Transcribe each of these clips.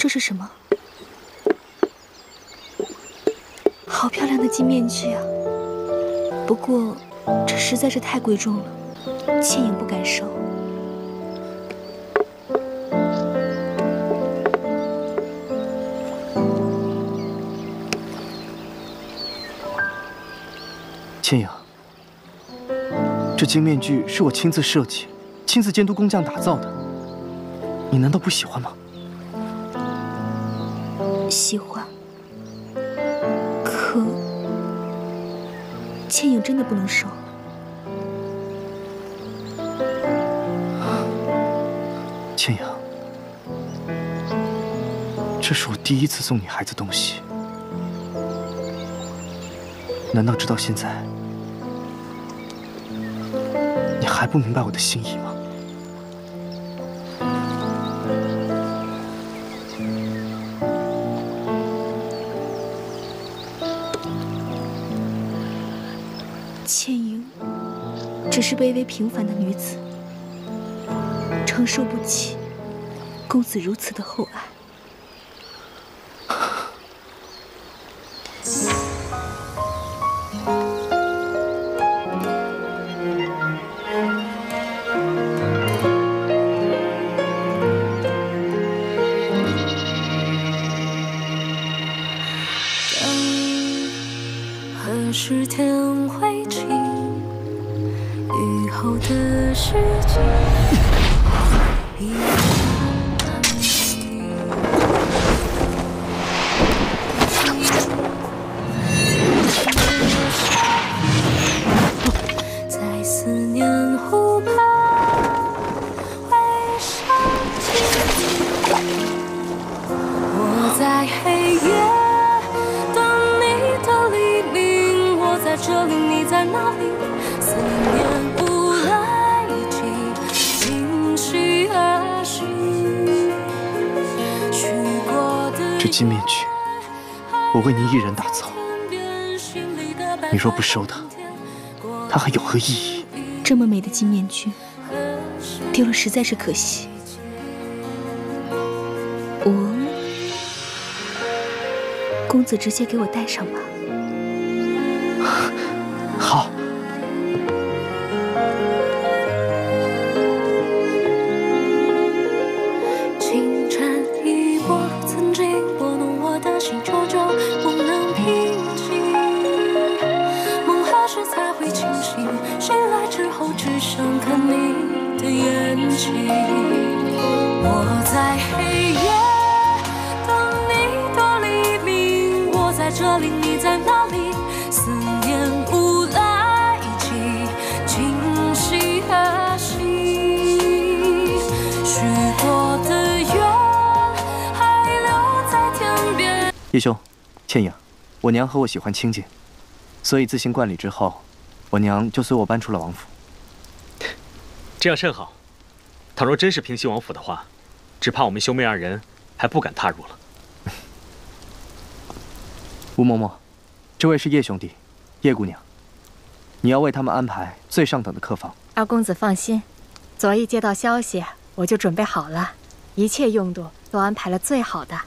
这是什么？好漂亮的金面具啊！不过，这实在是太贵重了，倩影不敢收。 倩影，这金面具是我亲自设计、亲自监督工匠打造的，你难道不喜欢吗？ 喜欢，可倩影真的不能收。 倩影，这是我第一次送女孩子东西，难道直到现在，你还不明白我的心意吗？ 倩影只是卑微平凡的女子，承受不起公子如此的厚爱。 何时天会晴？雨后的世界。在思念湖畔回首情，我在黑夜等你的黎明，我在这里，你在哪里？思念无来及，今夕何夕？许过的这金面具，我为您一人打造。你若不收它，它还有何意义？ 这么美的金面具，丢了实在是可惜。公子直接给我戴上吧。 好。 情缠一波，曾经拨弄我的心，久久不能平静。梦何时才会清醒？醒来之后，只想看你的眼睛。我在黑夜。在这里，你在哪里？思念无来及，今夕何夕？许过的愿还留在天边。 叶兄，倩影，我娘和我喜欢清静，所以自行冠礼之后，我娘就随我搬出了王府。 这样甚好。倘若真是平西王府的话，只怕我们兄妹二人还不敢踏入了。 吴嬷嬷，这位是叶兄弟，叶姑娘，你要为他们安排最上等的客房。 二公子放心，昨夜接到消息，我就准备好了，一切用度都安排了最好的。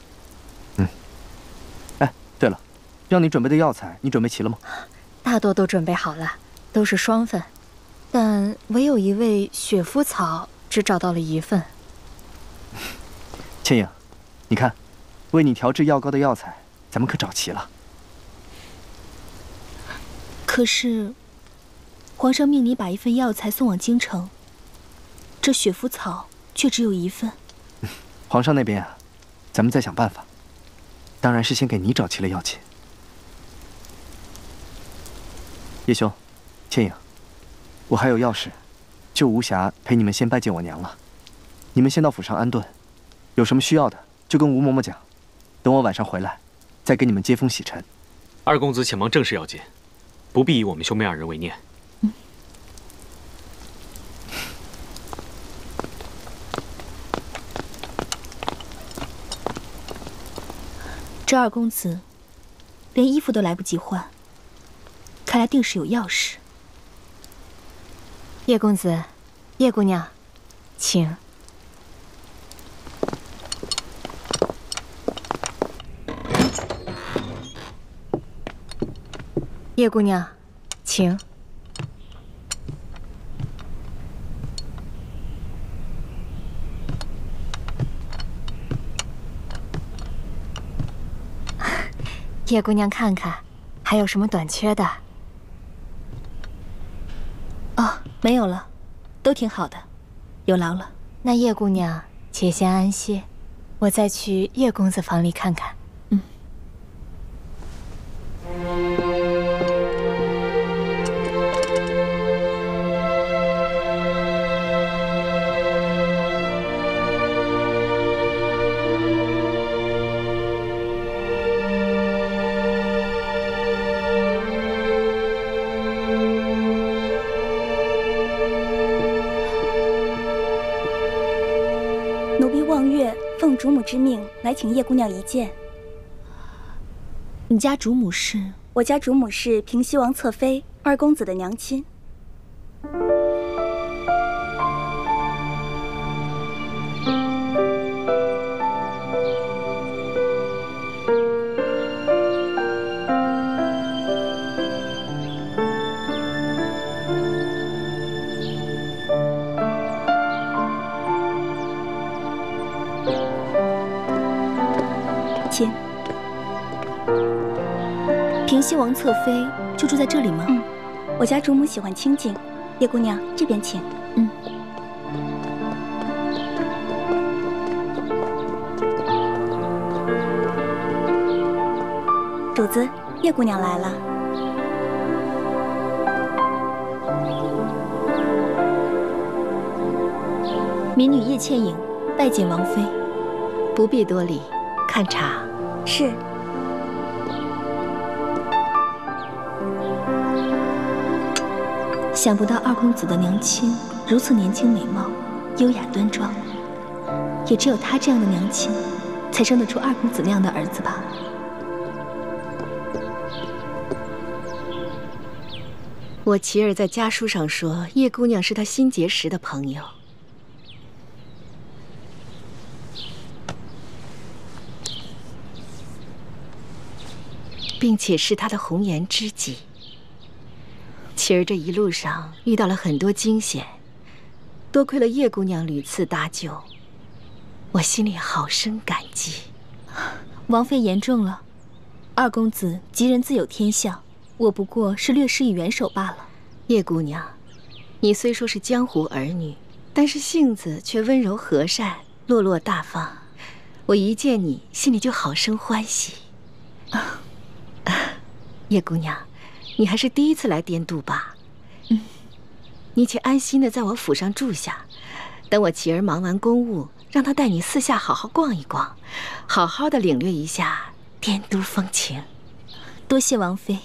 哎，对了，让你准备的药材，你准备齐了吗？ 大多都准备好了，都是双份，但唯有一味雪肤草只找到了1份。 倩影，你看，为你调制药膏的药材，咱们可找齐了。 可是，皇上命你把1份药材送往京城，这雪肤草却只有1份。 皇上那边啊，咱们再想办法。当然是先给你找齐了药钱。叶兄，倩影，我还有要事，就无暇陪你们先拜见我娘了。你们先到府上安顿，有什么需要的就跟吴嬷嬷讲，等我晚上回来，再给你们接风洗尘。 二公子且忙正事要紧。不必以我们兄妹二人为念。 这二公子连衣服都来不及换，看来定是有要事。 叶公子，叶姑娘，请。 叶姑娘，请。叶姑娘，看看，还有什么短缺的？ 哦，没有了，都挺好的，有劳了。 那叶姑娘且先安歇，我再去叶公子房里看看。 奴婢望月奉主母之命来请叶姑娘一见。你家主母是？我家主母是平西王侧妃二公子的娘亲。亲，平西王侧妃就住在这里吗？我家主母喜欢清静。叶姑娘，这边请。主子，叶姑娘来了。民女叶倩影拜见王妃。 不必多礼，看茶。 是。想不到二公子的娘亲如此年轻美貌，优雅端庄，也只有她这样的娘亲，才生得出二公子那样的儿子吧。 我琪儿在家书上说，叶姑娘是她新结识的朋友。并且是他的红颜知己。琪儿这一路上遇到了很多惊险，多亏了叶姑娘屡次搭救，我心里好生感激。 王妃言重了，二公子吉人自有天相，我不过是略施以援手罢了。 叶姑娘，你虽说是江湖儿女，但是性子却温柔和善，落落大方。我一见你，心里就好生欢喜。叶姑娘，你还是第一次来滇度吧？你且安心的在我府上住下，等我琪儿忙完公务，让她带你四下好好逛一逛，好好的领略一下滇都风情。 多谢王妃。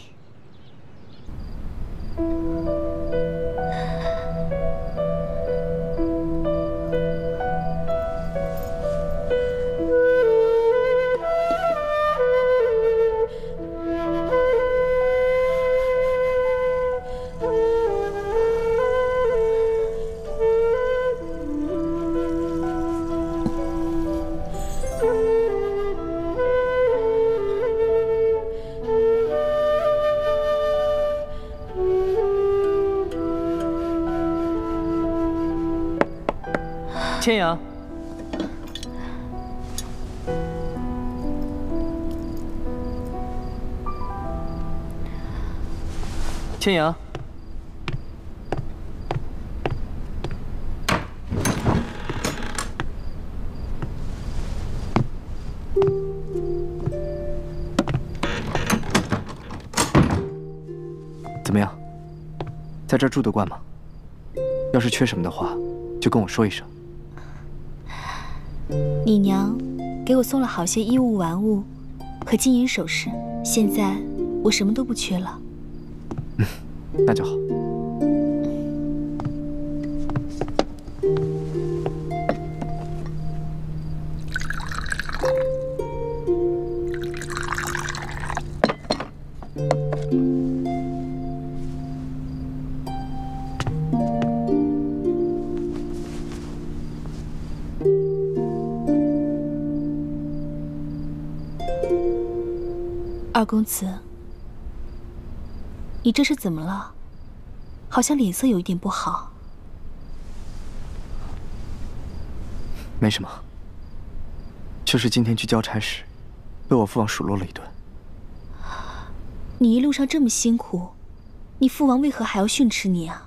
千阳，千阳，怎么样？在这儿住得惯吗？要是缺什么的话，就跟我说一声。 你娘给我送了好些衣物玩物和金银首饰，现在我什么都不缺了。 那就好。 二公子， 你这是怎么了？好像脸色有一点不好。 没什么，就是今天去交差时，被我父王数落了一顿。 你一路上这么辛苦，你父王为何还要训斥你啊？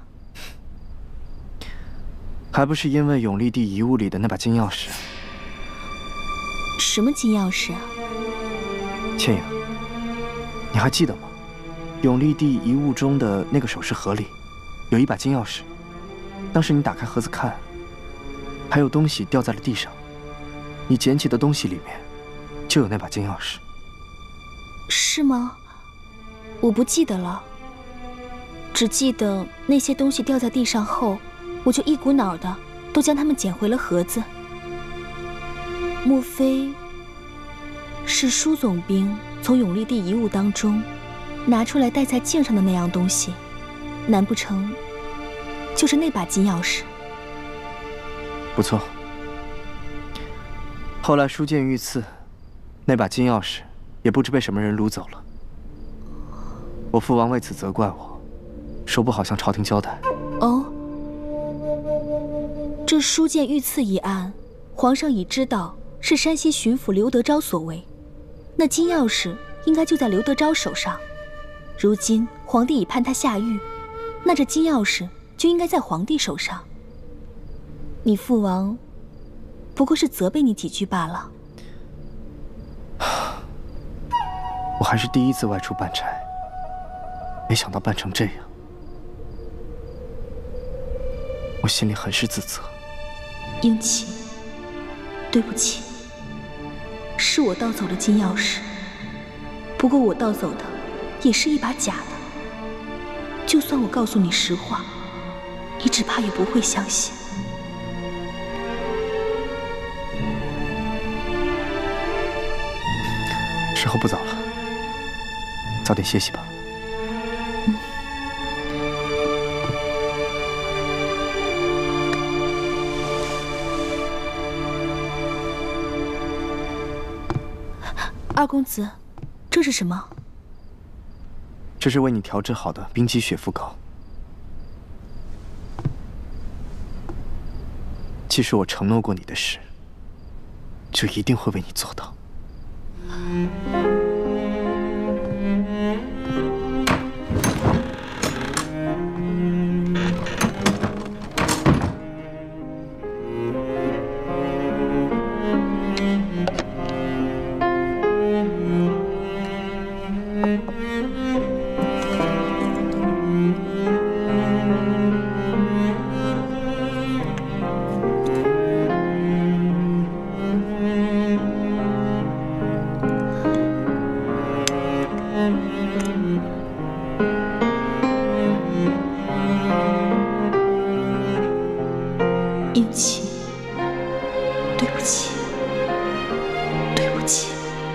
还不是因为永历帝遗物里的那把金钥匙。 什么金钥匙啊？ 倩影，你还记得吗？永历帝遗物中的那个首饰盒里，有一把金钥匙。当时你打开盒子看，还有东西掉在了地上，你捡起的东西里面就有那把金钥匙。 是吗？我不记得了，只记得那些东西掉在地上后，我就一股脑的都将它们捡回了盒子。莫非是舒总兵从永历帝遗物当中拿出来戴在颈上的那样东西？难不成就是那把金钥匙？ 不错。后来书剑遇刺，那把金钥匙也不知被什么人掳走了。我父王为此责怪我，说不好向朝廷交代。 哦，这书剑遇刺一案，皇上已知道是山西巡抚刘德昭所为，那金钥匙应该就在刘德昭手上。如今皇帝已判他下狱，那这金钥匙就应该在皇帝手上。你父王不过是责备你几句罢了。 我还是第一次外出办差，没想到办成这样，我心里很是自责。 英奇，对不起，是我盗走了金钥匙，不过我盗走的也是一把假的，就算我告诉你实话，你只怕也不会相信。 时候不早了，早点歇息吧。 二公子，这是什么？ 这是为你调制好的冰肌雪肤膏。既是我承诺过你的事，就一定会为你做到。 英奇，对不起，对不起。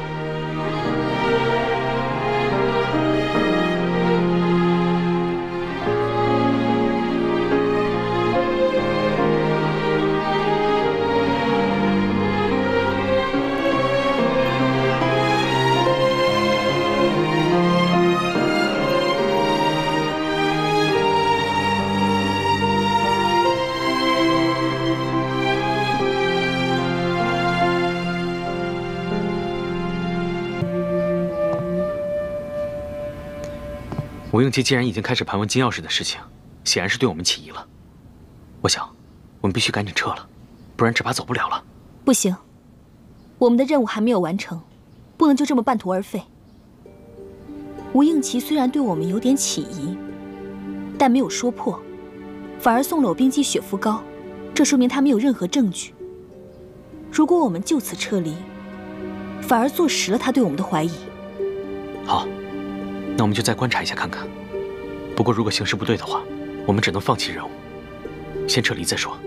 吴应期既然已经开始盘问金钥匙的事情，显然是对我们起疑了。我想，我们必须赶紧撤了，不然只怕走不了了。 不行，我们的任务还没有完成，不能就这么半途而废。吴应奇虽然对我们有点起疑，但没有说破，反而送了我冰肌雪肤膏，这说明他没有任何证据。如果我们就此撤离，反而坐实了他对我们的怀疑。 好，那我们就再观察一下看看。不过如果形势不对的话，我们只能放弃任务，先撤离再说。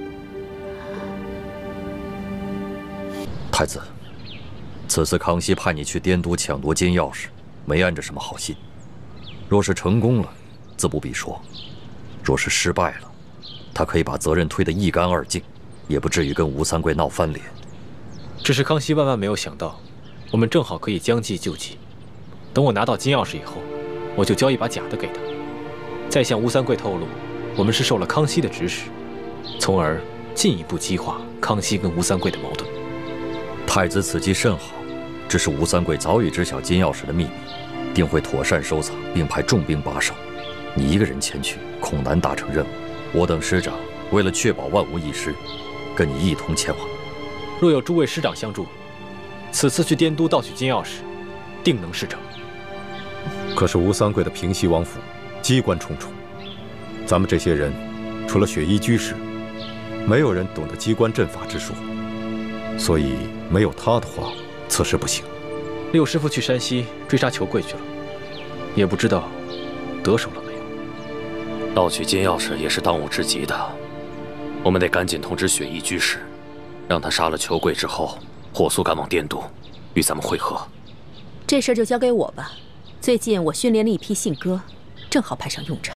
太子，此次康熙派你去滇都抢夺金钥匙，没安着什么好心。若是成功了，自不必说；若是失败了，他可以把责任推得一干二净，也不至于跟吴三桂闹翻脸。 只是康熙万万没有想到，我们正好可以将计就计。等我拿到金钥匙以后， 我就交一把假的给他，再向吴三桂透露我们是受了康熙的指使，从而进一步激化康熙跟吴三桂的矛盾。 太子此计甚好，只是吴三桂早已知晓金钥匙的秘密，定会妥善收藏，并派重兵把守。你一个人前去，恐难达成任务。我等师长为了确保万无一失，跟你一同前往。 若有诸位师长相助，此次去滇都盗取金钥匙，定能事成。 可是吴三桂的平西王府机关重重，咱们这些人除了雪衣居士，没有人懂得机关阵法之术，所以没有他的话，此事不行。 六师傅去山西追杀裘贵去了，也不知道得手了没有。 盗取金钥匙也是当务之急的，我们得赶紧通知雪衣居士，让他杀了裘贵之后，火速赶往滇都，与咱们会合。 这事儿就交给我吧。最近我训练了一批信鸽，正好派上用场。